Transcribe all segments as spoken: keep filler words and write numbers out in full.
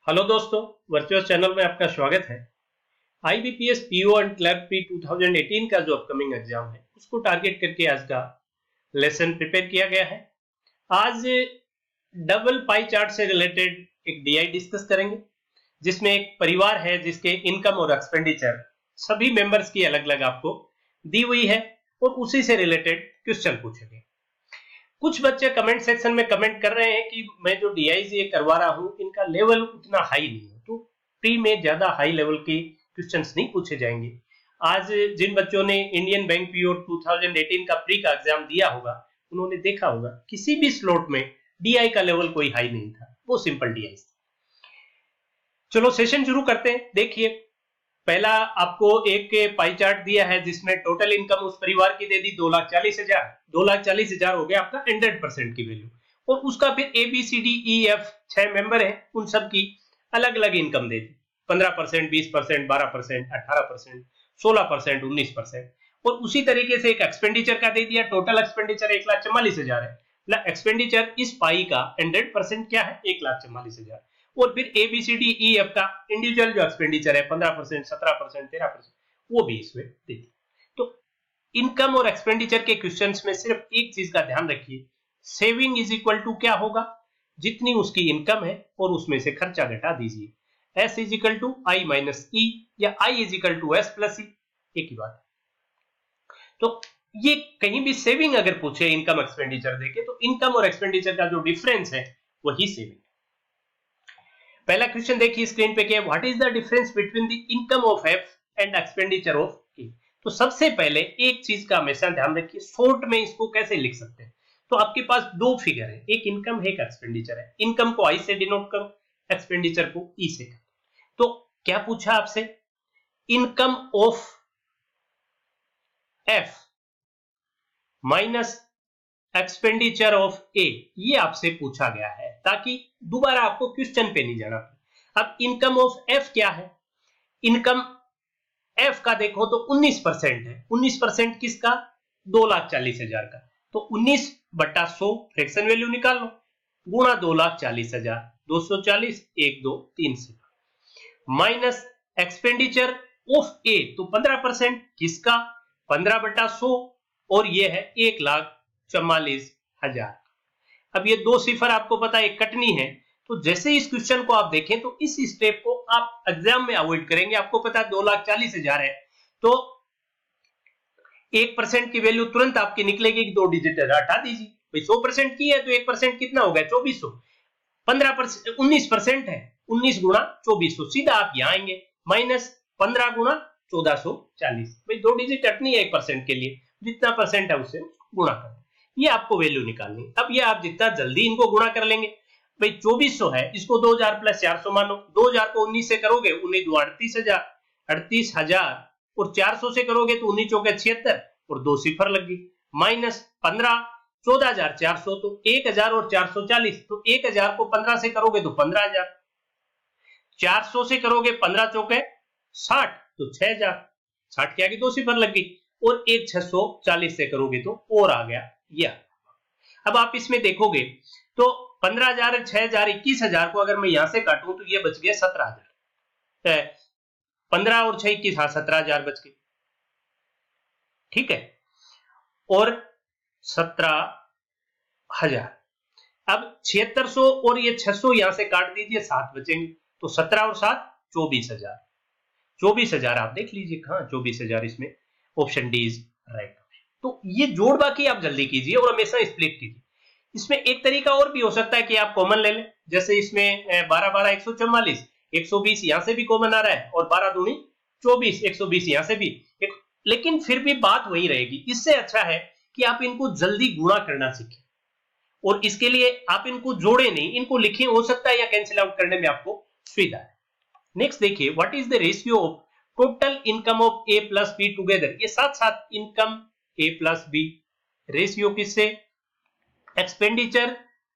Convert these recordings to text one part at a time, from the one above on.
Hello दोस्तों, virtual channel में आपका स्वागत है। IBPS PO and clerk P दो हज़ार अठारह का जो अपकमिंग एग्जाम है उसको टारगेट करके आज का लेसन प्रिपेयर किया गया है। आज डबल पाई चार्ट से रिलेटेड एक डीआई डिस्कस करेंगे, जिसमें एक परिवार है जिसके इनकम और एक्सपेंडिचर सभी मेंबर्स की अलग अलग आपको दी हुई है और उसी से रिलेटेड क्वेश्चन पूछेंगे। कुछ बच्चे कमेंट सेक्शन में कमेंट कर रहे हैं कि मैं जो डीआईज ये करवा रहा हूं इनका लेवल उतना हाई नहीं है, तो प्री में ज्यादा हाई लेवल के क्वेश्चंस नहीं पूछे जाएंगे। आज जिन बच्चों ने इंडियन बैंक पीओ दो हज़ार अठारह का प्री का एग्जाम दिया होगा उन्होंने देखा होगा किसी भी स्लॉट में डीआई का लेवल कोई हाई नहीं था, वो सिंपल डीआई था। चलो सेशन शुरू करते हैं। देखिए, पहला आपको एक पाई चार्ट दिया है जिसमें टोटल इनकम उस परिवार की दे दी दो लाख चालीस हजार दो लाख चालीस हजार हो गया आपका हंड्रेड परसेंट की वैल्यू, और उसका फिर A B C D E F छह मेंबर है, उन सब की अलग अलग इनकम दे दी पंद्रह परसेंट, बीस परसेंट, बारह परसेंट, अठारह परसेंट, सोलह परसेंट, उन्नीस परसेंट। और उसी तरीके से एक एक्सपेंडिचर का दे दिया, टोटल एक्सपेंडिचर एक लाख चौवालीस हजार है। मतलब एक्सपेंडिचर इस पाई का हंड्रेड परसेंट क्या है, एक लाख चौवालीस हजार। और फिर A B C D E F का इंडिविजुअल जो एक्सपेंडिचर है पंद्रह परसेंट, सत्रह परसेंट, तेरह परसेंट, वो भी इसमें दे दी। तो इनकम और एक्सपेंडिचर के क्वेश्चंस में सिर्फ एक चीज का ध्यान रखिए, सेविंग इज इक्वल टू क्या होगा, जितनी उसकी इनकम है और उसमें से खर्चा घटा दीजिए। S is equal to I minus E या I is equal to S plus E, एक ही बात है। तो ये कहीं भी सेविंग अगर पूछे इनकम एक्सपेंडिचर देके तो इनकम और एक्सपेंडिचर का जो डिफरेंस है वही सेविंग है। पहला क्वेश्चन देखिए स्क्रीन पे, क्या what is the difference between the income of F and expenditure of A. तो सबसे पहले एक चीज का हमेशा ध्यान रखिए, शॉर्ट में इसको कैसे लिख सकते हैं। तो आपके पास दो फिगर है, एक इनकम है, एक एक्सपेंडिचर है। इनकम को आई से डिनोट करो, एक्सपेंडिचर को ई से करो। तो क्या पूछा आपसे, income of F minus expenditure of A, ये आपसे पूछा गया है ताकि दोबारा आपको क्वेश्चन पे नहीं जाना पड़े। अब इनकम ऑफ एफ क्या है, इनकम एफ का देखो तो उन्नीस परसेंट है। उन्नीस परसेंट किसका, दो लाख चालीस हजार का। तो उन्नीस बट्टा सौ फ्रैक्शन वैल्यू निकाल लो, गुणा दो लाख चालीस हजार, दो सौ चालीस, एक दो तीन से, माइनस एक्सपेंडिचर ऑफ ए तो पंद्रह परसेंट किसका, पंद्रह बट्टा सौ, और ये है एक लाख चौवालीस हजार। अब ये दो सिफर आपको पता है कटनी है, तो जैसे इस क्वेश्चन को आप देखें तो इस स्टेप को आप एग्जाम में अवॉइड करेंगे। आपको पता है दो लाख चालीस हजार है, तो एक परसेंट की वैल्यू तुरंत आपकी निकलेगी कि दो डिजिट हटा दीजिए। भाई सौ परसेंट की है तो एक परसेंट कितना हो गया, चौबीस सौ। पंद्रह परसेंट उन्नीस परसेंट है, उन्नीस गुणा चौबीस सौ, सीधा आप यहाँ आएंगे माइनस पंद्रह गुणा चौदह सौ चालीस। भाई दो डिजिट हटनी है एक परसेंट के लिए, जितना परसेंट है उससे गुणा कर, ये आपको वैल्यू निकालनी है। अब ये आप जितना जल्दी इनको गुणा कर लेंगे, भाई चौबीस सौ है, इसको दो हजार प्लस चार सौ मानो, दो हजार को उन्नीस से करोगे, उन्नीस दो अड़तीस हजार, अड़तीस हजार, और चार सौ से करोगे तो उन्नीस चौके छिहत्तर, और दो सिफर लग गई, माइनस पंद्रह, चौदह हजार चार सौ, तो एक हजार और चार सौ चालीस, तो एक हजार को पंद्रह से करोगे तो पंद्रह हजार, चार सौ से करोगे पंद्रह चौके साठ, तो छह हजार, साठ के आगे दो सिफर लग गई, और एक छह सौ चालीस से करोगे तो और आ गया यह। अब आप इसमें देखोगे तो पंद्रह हजार, छह हजार, इक्कीस हजार को अगर मैं यहां से काटूं तो ये बच गया सत्रह हजार, पंद्रह और छह इक्कीस, हाँ सत्रह हजार बच गए, ठीक है, और सत्रह हजार। अब छिहत्तर सौ और ये छह सौ यहां से काट दीजिए, सात बचेंगे, तो सत्रह और सात चौबीस हजार, चौबीस हजार आप देख लीजिए, हाँ चौबीस हजार, इसमें ऑप्शन डी इज राइट। तो ये जोड़ बाकी आप जल्दी कीजिए और हमेशा स्प्लिट कीजिए। इसमें एक तरीका और भी हो सकता है कि आप कॉमन ले लें, जैसे इसमें बारह बारह एक सौ चौवालीस, एक सौ बीस यहां से भी कॉमन आ रहा है, और बारह दूनी चौबीस, एक सौ बीस यहां से भी एक, लेकिन फिर भी बात वही रहेगी। इससे अच्छा है कि आप इनको जल्दी गुणा करना सीखें, और इसके लिए आप इनको जोड़े नहीं, इनको लिखें, हो सकता है या कैंसिल आउट करने में आपको सुविधा है। नेक्स्ट देखिए, what is the ratio of total income of A plus B together. ये साथ साथ income A plus B, ratio किससे, expenditure,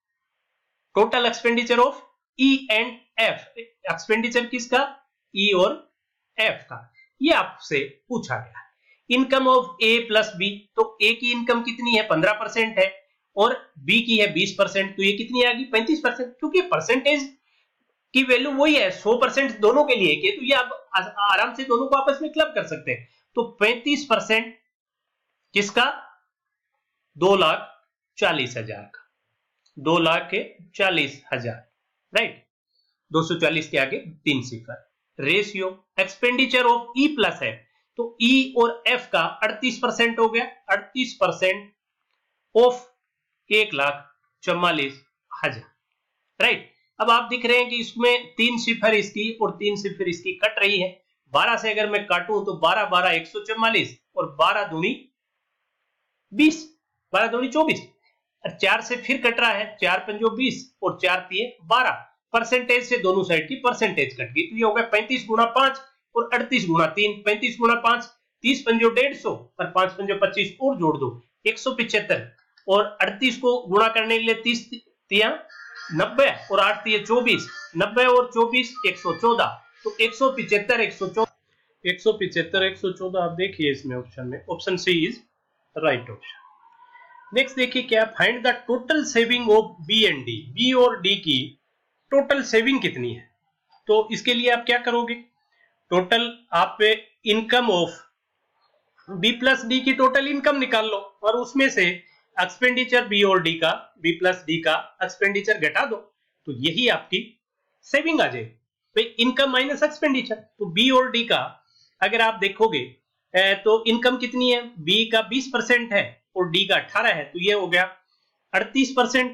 total expenditure of E and F, expenditure किसका, ई और एफ का, ये आपसे पूछा गया है। Income of A plus B, तो ए की इनकम कितनी है, पंद्रह परसेंट है, और बी की है बीस परसेंट, तो ये कितनी आ गई, पैंतीस परसेंट, क्योंकि परसेंटेज की वैल्यू वही है, सौ परसेंट दोनों के लिए कि तो ये आप आराम से दोनों को आपस में क्लब कर सकते हैं। तो पैंतीस परसेंट किसका, दो लाख चालीस हजार का, दो लाख के चालीस हजार, राइट। दो सौ चालीस के आगे तीन सिफर। Ratio expenditure of E plus F, तो ई और एफ का अड़तीस परसेंट हो गया, अड़तीस परसेंट ऑफ एक लाख चौवालीस हजार, राइट। अब आप दिख रहे हैं कि इसमें तीन सिफर इसकी और तीन सिफर इसकी कट रही है। बारह से अगर मैं काटूं तो बारह बारह एक सौ चौवालीस और बारह दूनी बीस, बारह दूनी चौबीस, और चार से फिर कट रहा है, चार पंजो बीस और चार तिये बारह। परसेंटेज से दोनों साइड की परसेंटेज कट गई, तो ये हो गया पैंतीस गुना पांच और अड़तीस गुना तीन, पैंतीस गुना पांच तीस पंजो डेढ़ सौ और पांच पंजो पच्चीस और जोड़ दो एक सौ पिछहत्तर, और अड़तीस को गुणा करने के लिए तीस तिया नब्बे और आठ तिये चौबीस, नब्बे और चौबीस एक सौ चौदह, तो एक सौ पिछहत्तर एक सौ चौदह एक सौ पिछहत्तर एक सौ चौदह आप देखिए इसमें ऑप्शन में, option C is right option. Next देखिए क्या, find the total saving of B and D, B और डी की टोटल सेविंग कितनी है। तो इसके लिए आप क्या करोगे, टोटल आप income of B plus D की टोटल इनकम निकाल लो और उसमें से एक्सपेंडिचर बी और डी का, बी प्लस डी का एक्सपेंडिचर घटा दो, तो यही आपकी सेविंग आ जाएगी। तो इनकम माइनस एक्सपेंडिचर, तो बी और डी का अगर आप देखोगे तो इनकम कितनी है, बी का बीस परसेंट है और डी का अठारह है, तो ये हो गया अड़तीस परसेंट।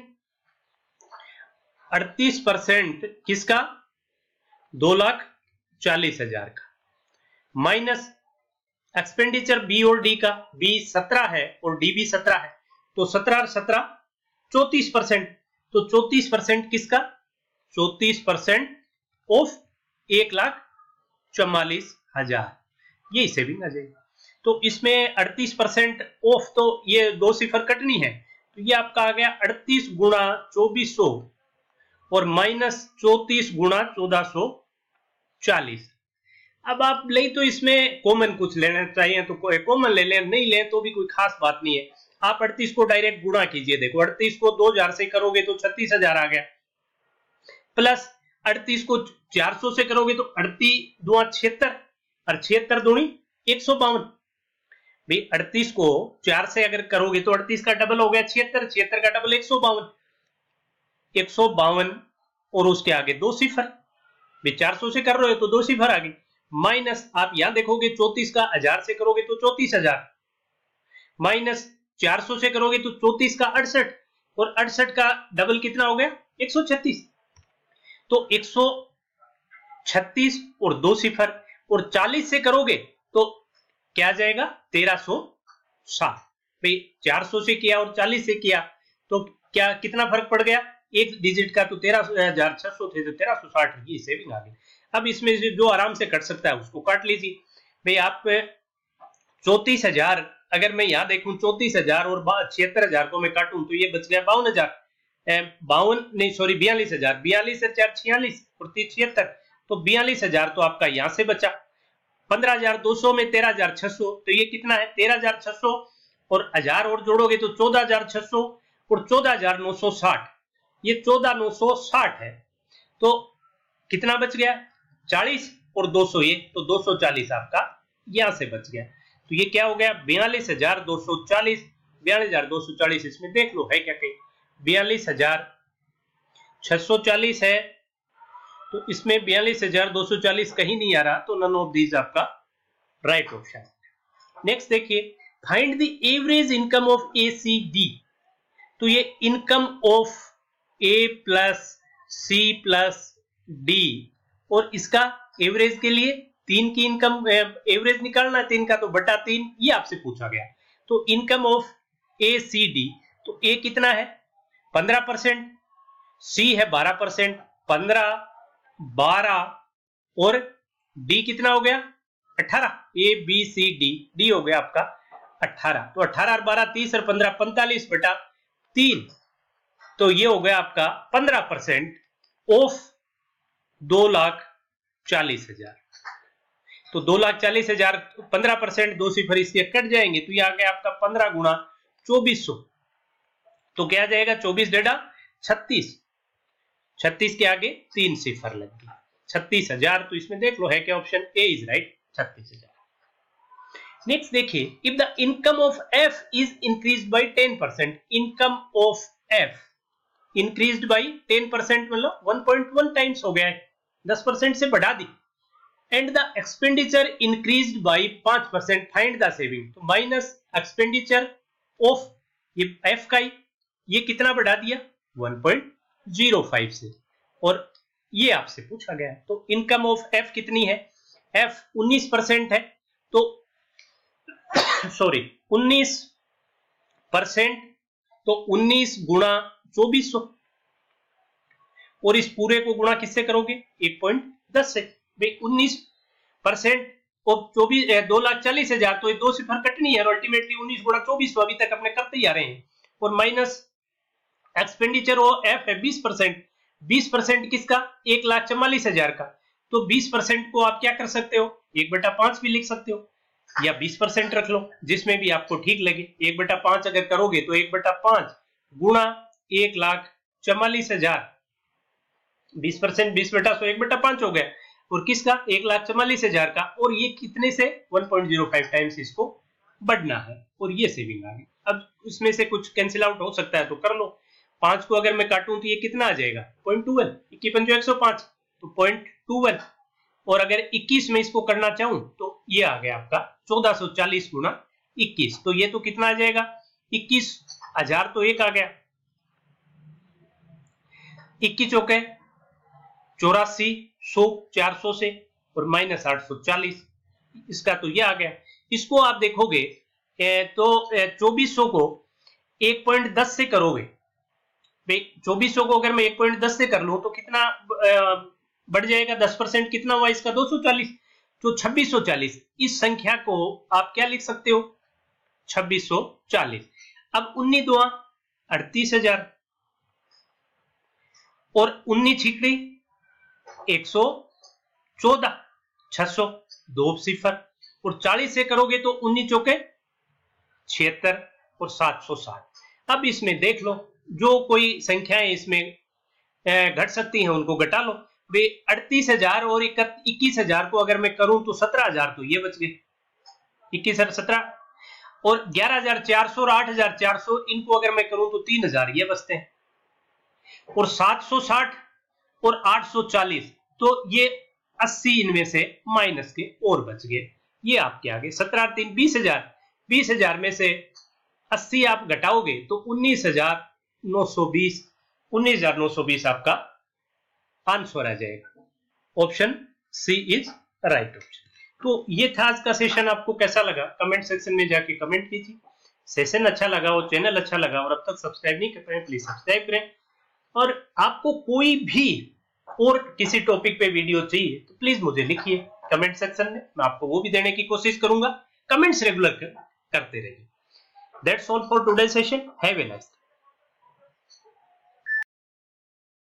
अड़तीस परसेंट किसका, दो लाख चालीस हजार का, माइनस एक्सपेंडिचर बी और डी का, बी सत्रह है और डी भी सत्रह है, तो सत्रह और सत्रह चौतीस परसेंट, तो चौतीस परसेंट किसका, चौतीस परसेंट ऑफ एक लाख चौवालीस हजार, यही सेविंग आ जाएगी। तो इसमें अड़तीस परसेंट ऑफ, तो ये दो सिफर कटनी है, तो ये आपका आ गया अड़तीस गुणा चौबीस सौ और माइनस चौतीस गुणा चौदह सौ चालीस। अब आप ले तो इसमें कॉमन कुछ लेना चाहिए तो कोई कॉमन ले लें, नहीं ले तो भी कोई खास बात नहीं है। आप अड़तीस को डायरेक्ट गुणा कीजिए, देखो अड़तीस को दो हजार से करोगे तो छत्तीस हजार आ गया, प्लस अड़तीस को चार सौ से करोगे तो अड़तीस दुआ छिहत्तर और छिहत्तर दूनी एक सौ बावन। भाई अड़तीस को चार से अगर करोगे तो अड़तीस का डबल हो गया छिहत्तर, छिहत्तर का डबल एक सौ बावन, एक सौ बावन और उसके आगे दो सिफर, भाई चार सौ से कर रहे हो तो दो सिफर आ गई, माइनस आप यहां देखोगे चौतीस का हजार से करोगे तो चौतीस हजार, माइनस चार सौ से करोगे तो चौतीस का अड़सठ और अड़सठ का डबल कितना हो गया एक सौ छत्तीस, तो एक सौ छत्तीस और दो सिफर और चालीस से करोगे तो क्या जाएगा तेरह सौ साठ। भाई चार सौ से किया और चालीस से किया तो क्या कितना फर्क पड़ गया, एक डिजिट का, तो तेरह हजार छह सौ थे तो तेरह सौ साठ की सेविंग आ गई। अब इसमें से जो आराम से कट सकता है उसको काट लीजिए। भाई आप चौतीस हजार अगर मैं यहां देखूं चौतीस हजार और छिहत्तर हजार को मैं काटूं तो ये बच गया बावन हजार, बावन नहीं सॉरी बयालीस हजार, बयालीस से चार छियालीस और तीस छिहत्तर, तो बयालीस हजार तो आपका यहां से बचा। पंद्रह हजार दो सौ में तेरह हजार छह सौ, तो ये कितना है तेरह हजार छह सौ और हजार और जोड़ोगे तो चौदह हजार छह सौ और चौदह हजार नौ सौ साठ, ये चौदह नौ सौ साठ है, तो कितना बच गया चालीस और दो सौ, ये तो दो सौ चालीस आपका यहां से बच गया। तो ये क्या हो गया बयालीस हजार दो सौ चालीस, बयालीस हजार दो सौ चालीस इसमें देख लो है क्या कहीं, बयालीस हजार छह सौ चालीस है तो इसमें बयालीस हजार दो सौ चालीस कहीं नहीं आ रहा, तो नन ऑफ दीज आपका राइट ऑप्शन। नेक्स्ट देखिए, find the average income of A C D, तो ये income of A plus C plus D और इसका एवरेज के लिए तीन की इनकम एवरेज निकालना है, तीन का तो बटा तीन, ये आपसे पूछा गया। तो income of A C D, तो ए कितना है पंद्रह परसेंट, सी है बारह परसेंट, पंद्रह बारह और डी कितना हो गया अठारह, A B C D, D हो गया आपका अठारह, तो अठारह और बारह तीस और पंद्रह पैंतालीस बटा तीन, तो ये हो गया आपका पंद्रह परसेंट ऑफ दो लाख चालीस हजार, तो दो लाख चालीस हजार पंद्रह परसेंट दो सिफर इसके कट जाएंगे, तो ये आ गया आपका पंद्रह गुना चौबीस सौ, तो क्या जाएगा चौबीस डेढ़ा छत्तीस, छत्तीस के आगे तीन सिफर लग गई, छत्तीस हजार। तो इसमें देख लो है क्या ऑप्शन ए इज राइट, छत्तीस हजार। नेक्स्ट देखिए, if the income of F is increase by ten percent, income of F increased by ten percent मतलब वन पॉइंट वन टाइम्स हो गया है, दस परसेंट से बढ़ा दी। And the expenditure increased by five percent, find the saving. तो माइनस एक्सपेंडिचर ऑफ ये एफ का ये कितना बढ़ा दिया, वन पॉइंट ज़ीरो फाइव से, और ये आपसे पूछा गया है। तो इनकम ऑफ एफ कितनी है, एफ उन्नीस परसेंट है, तो सॉरी उन्नीस परसेंट, तो उन्नीस गुणा चौबीस सौ, और इस पूरे को गुणा किससे करोगे, एक पॉइंट दस से। भाई उन्नीस परसेंट और चौबीस दो लाख चालीस हजार, तो ये दो सिफर कटनी है, और अल्टीमेटली उन्नीस गुणा चौबीस सौ अभी तक अपने करते ही आ रहे हैं। और माइनस एक्सपेंडिचर और एफ है बीस परसेंट, बीस परसेंट किसका, एक लाख चवालीस हजार का। तो बीस परसेंट को आप क्या कर सकते हो, एक बटा पांच भी लिख सकते हो, या बीस परसेंट रख लो, जिसमें भी आपको ठीक लगे। एक बटा पांच अगर करोगे तो एक बटा पांच गुणा एक लाख चवालीस हजार, बीस परसेंट बीस बटा सौ एक बटा पांच हो गया, और किसका, एक लाख चवालीस हजार का, और ये कितने से one point zero five times इसको बढ़ना है, और ये सेविंग आ गई। अब उसमें से कुछ कैंसिल आउट हो सकता है तो कर लो। पांच को अगर मैं काटूं तो ये कितना आ जाएगा, पॉइंट टूवेल्व, इक्की पंजो एक सौ पांच, तो पॉइंट टूवेल्व। और अगर इक्कीस में इसको करना चाहूं तो ये आ गया आपका चौदह सौ चालीस गुना इक्कीस, तो ये तो कितना आ जाएगा, इक्कीस हजार, तो एक आ गया, इक्कीस चौके चौरासी, सौ चार सौ से, और माइनस आठ सौ चालीस, इसका तो ये आ गया। इसको आप देखोगे तो चौबीस सौ को एक पॉइंट दस से करोगे, चौबीस सौ को अगर मैं एक पॉइंट दस से कर लूं तो कितना बढ़ जाएगा, दस परसेंट कितना हुआ इसका, दो सौ चालीस, तो छब्बीस सौ चालीस। इस संख्या को आप क्या लिख सकते हो, छब्बीस सौ चालीस। अब उन्नीस दुआ अड़तीस हजार, और उन्नीस छिकड़ी एक सौ चौदह, छह सौ, दो सिफर, और चालीस से करोगे तो उन्नीस चौके छिहत्तर, और सात सौ साठ। अब इसमें देख लो जो कोई संख्याएं इसमें घट सकती हैं उनको घटा लो। वे अड़तीस हजार और इक्कीस हजार को अगर मैं करूं तो सत्रह हजार, तो ये बच गए, इक्कीस हजार सत्रह, और ग्यारह हजार चार सौ और आठ हजार चार सौ, इनको अगर मैं करूं तो तीन हजार ये बचते हैं, और सात सौ साठ और आठ सौ चालीस, तो ये अस्सी इनमें से माइनस के और बच गए। ये आपके आगे सत्रह तीन बीस हजार, बीस हजार में से अस्सी आप घटाओगे तो उन्नीस हजार नौ सौ बीस, उन्नीस हजार नौ सौ बीस आपका आंसर आ जाएगा। Option C is right option. तो ये था आज का सेशन, आपको कैसा लगा कमेंट सेक्शन में जाके कमेंट कीजिए। सेशन अच्छा लगा और चैनल अच्छा लगा और अब तक सब्सक्राइब नहीं कर पाए प्लीज सब्सक्राइब करें। और आपको कोई भी और किसी टॉपिक पे वीडियो चाहिए तो प्लीज मुझे लिखिए कमेंट सेक्शन में, मैं आपको वो भी देने की कोशिश करूंगा। कमेंट्स रेगुलर कर, करते रहिए। That's all for today session, have a nice day.